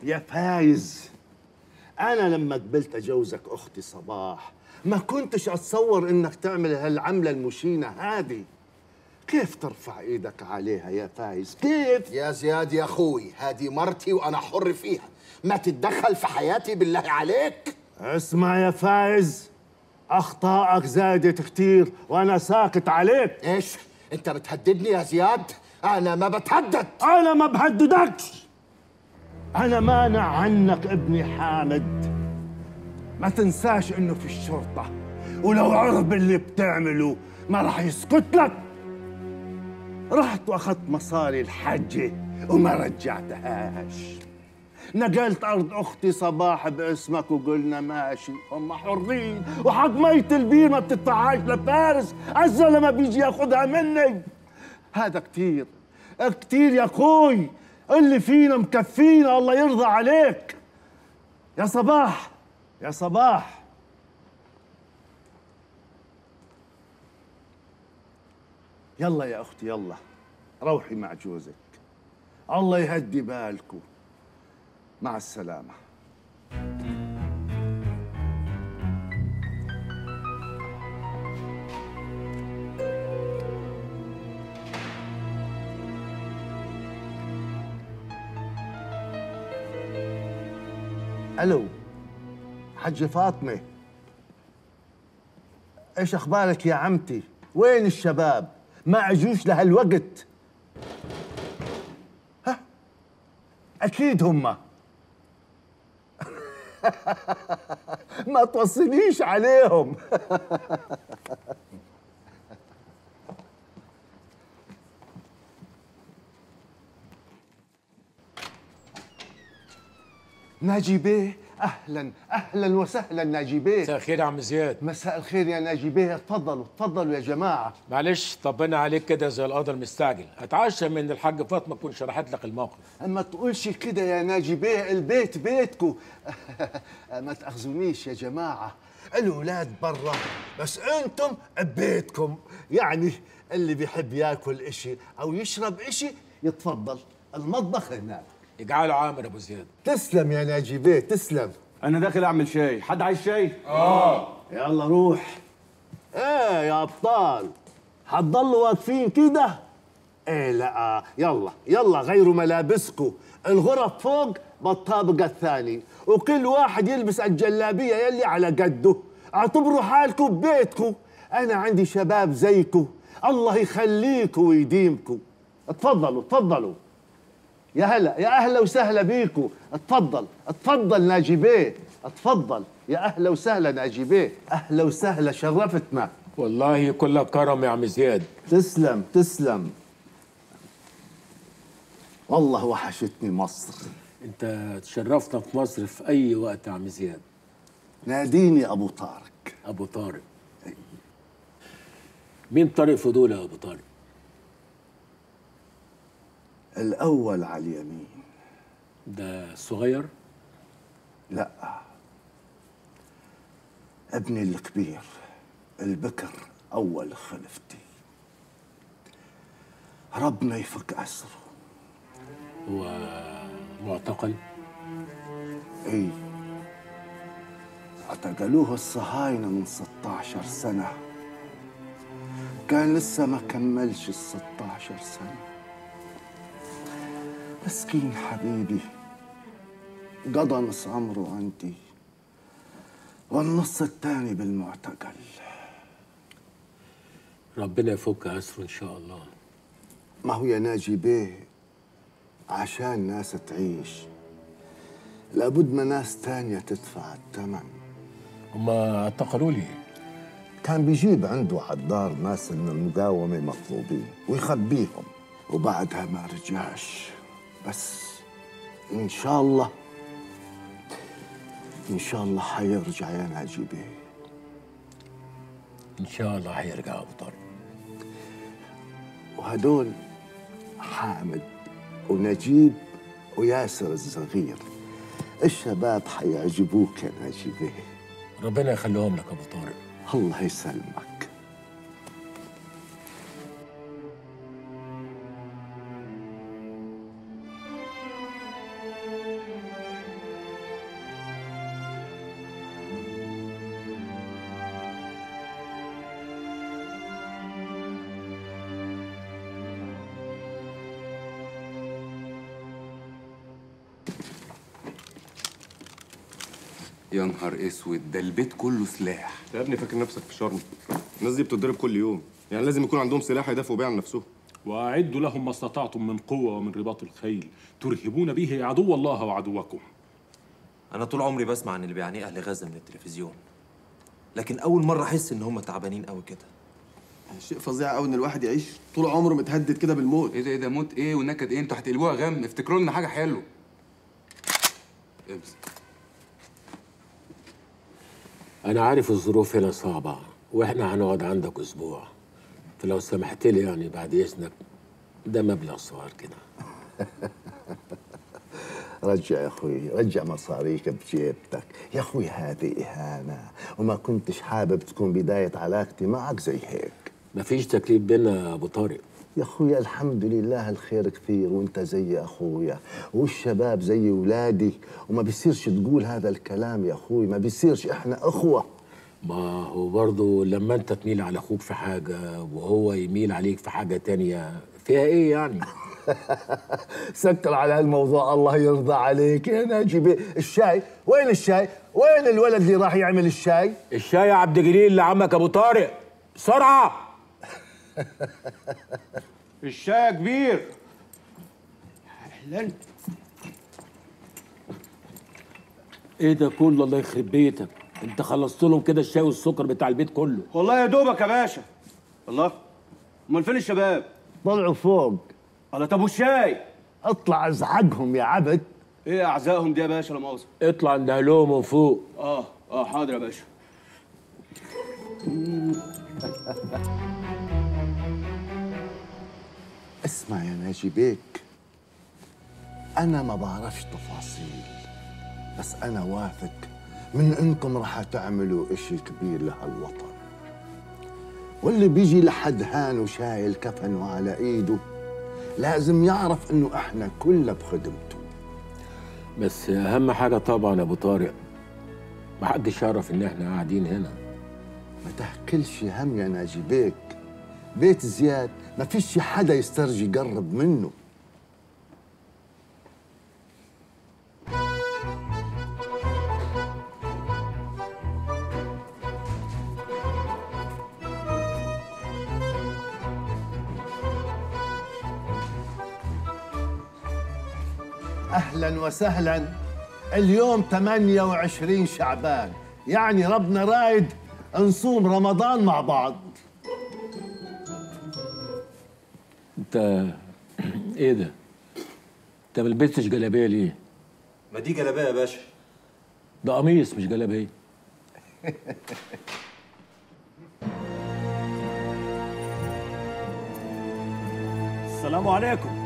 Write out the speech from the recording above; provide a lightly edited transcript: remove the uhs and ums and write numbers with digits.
يا فايز، أنا لما قبلت أجوزك أختي صباح ما كنتش أتصور إنك تعمل هالعملة المشينة هذه. كيف ترفع إيدك عليها يا فايز؟ كيف؟ يا زياد يا أخوي، هذه مرتي وأنا حر فيها، ما تتدخل في حياتي بالله عليك. اسمع يا فايز، أخطائك زادت كتير وأنا ساكت عليك. إيش؟ أنت بتهددني يا زياد؟ أنا ما بتهدد. أنا ما بهددكش، أنا مانع عنك ابني حامد. ما تنساش إنه في الشرطة، ولو عرف باللي بتعمله ما راح يسكت لك. رحت واخذت مصاري الحجة وما رجعتهاش. نقلت أرض أختي صباح باسمك وقلنا ماشي، هم حرين، وحق مية البير ما بتدفعهاش لفارس، الزلمة بيجي ياخذها مني. هذا كتير كتير يا أخوي، اللي فينا مكفينا، الله يرضى عليك. يا صباح يا صباح، يلا يا أختي يلا روحي مع جوزك، الله يهدي بالكم. مع السلامة. ألو حجة فاطمة، إيش أخبارك يا عمتي؟ وين الشباب؟ ما أجوش لهالوقت. ها أكيد هم. ما توصليش عليهم. ناجي بيه، اهلا اهلا وسهلا ناجي بيه. مساء الخير يا عم زياد. مساء الخير يا ناجي بيه، اتفضلوا اتفضلوا يا جماعه. معلش طبنا عليك كده زي القدر المستعجل، اتعشى من الحاج فاطمه تكون شرحت لك الموقف. ما تقولش كده يا ناجي بيه، البيت بيتكو. ما تاخذونيش يا جماعه، الولاد برا بس انتم ببيتكم. يعني اللي بيحب ياكل اشي او يشرب اشي يتفضل، المطبخ هناك. اجعله عامر ابو زياد. تسلم يا ناجي بيه تسلم. أنا داخل أعمل شاي، حد عايز شاي؟ يلا روح. ايه يا ابطال، هتضلوا واقفين كده؟ ايه لا، يلا يلا غيروا ملابسكم، الغرف فوق بالطابق الثاني، وكل واحد يلبس الجلابيه يلي على قده. اعتبروا حالكم ببيتكم، انا عندي شباب زيكم، الله يخليكم ويديمكم. اتفضلوا اتفضلوا. يا هلا يا اهلا وسهلا بيكم، اتفضل اتفضل ناجي بيه، اتفضل يا اهلا وسهلا ناجي بيه، اهلا وسهلا شرفتنا. والله كلك كرم يا عم زياد. تسلم تسلم، والله وحشتني مصر. انت تشرفنا في مصر في اي وقت يا عم زياد. ناديني ابو طارق. ابو طارق؟ مين طارق فضول يا ابو طارق؟ الاول على اليمين. ده صغير؟ لا، ابني الكبير البكر، اول خلفتي، ربنا يفك اسره. هو معتقل؟ اي، اعتقلوه الصهاينة من 16 سنة، كان لسه ما كملش ال 16 سنة. مسكين حبيبي، قضى نص عمره عندي والنص الثاني بالمعتقل. ربنا يفك اسره ان شاء الله. ما هو يا ناجي بيه، عشان ناس تعيش لابد ما ناس تانية تدفع الثمن. هما اعتقلوا لي؟ كان بيجيب عنده عالدار ناس من المقاومة مطلوبين ويخبيهم، وبعدها ما رجعش. بس إن شاء الله إن شاء الله حيرجع يا ناجي بيه. ان شاء الله هيرجع ابو طارق. وهدول حامد ونجيب وياسر الصغير، الشباب حيعجبوك يا ناجي بيه. ربنا يخليهم لك ابو طارق. الله يسلمك. يا نهار اسود، ده البيت كله سلاح. يا ابني فاكر نفسك في شرم؟ الناس دي بتتضرب كل يوم، يعني لازم يكون عندهم سلاح يدافعوا بيه عن نفسهم. وأعدوا لهم ما استطعتم من قوة ومن رباط الخيل ترهبون به عدو الله وعدوكم. أنا طول عمري بسمع عن اللي بيعانيه أهل غزة من التلفزيون، لكن أول مرة أحس إن هم تعبانين قوي كده. شيء فظيع قوي إن الواحد يعيش طول عمره متهدد كده بالموت. ايه ده موت ايه ونكد ايه؟ انتوا هتقلبوها غم، افتكروا لنا حاجة حلوة. ابس. انا عارف الظروف هنا صعبه واحنا هنقعد عندك اسبوع، فلو سمحت لي يعني بعد اذنك، ده مبلغ صغير كده. رجع يا اخوي، رجع مصاريك بجيبتك يا اخوي، هذه اهانه وما كنتش حابب تكون بدايه علاقتي معك زي هيك. مفيش تكليف بينا يا ابو طارق. يا اخويا الحمد لله الخير كثير، وانت زي اخويا والشباب زي ولادي، وما بيصيرش تقول هذا الكلام يا اخوي، ما بيصيرش، احنا اخوه. ما هو برضه لما انت تميل على اخوك في حاجه وهو يميل عليك في حاجه تانية، فيها ايه يعني؟ سكر على هالموضوع، الله يرضى عليك يا ناجي. الشاي وين؟ الشاي وين؟ الولد اللي راح يعمل الشاي؟ الشاي يا عبد الجليل لعمك ابو طارق، بسرعه. الشاي يا كبير. اهلا. ايه ده كله؟ الله يخرب بيتك، انت خلصت لهم كده الشاي والسكر بتاع البيت كله. والله يا دوبك يا باشا. الله، امال فين الشباب؟ طلعوا فوق. الله، طب والشاي؟ اطلع ازعجهم يا عبد. ايه اعزائهم دي يا باشا؟ لا مؤاخذة. اطلع اندهلهم من فوق. حاضر يا باشا. اسمع يا ناجي بيك، أنا ما بعرفش تفاصيل، بس أنا واثق من إنكم راح تعملوا إشي كبير لهالوطن، واللي بيجي لحد هان وشايل كفنه على إيده لازم يعرف إنه إحنا كلنا بخدمته. بس أهم حاجة طبعا يا أبو طارق، محدش يعرف إن إحنا قاعدين هنا. ما تحكلش هم يا ناجي بيك، بيت زياد ما فيش حدا يسترجي يقرب منه. أهلا وسهلا. اليوم 28 شعبان، يعني ربنا رايد نصوم رمضان مع بعض. انت ايه ده؟ انت ما لبستش جلابيه ليه؟ ما دي جلابيه يا باشا. ده قميص مش جلابيه. السلام عليكم.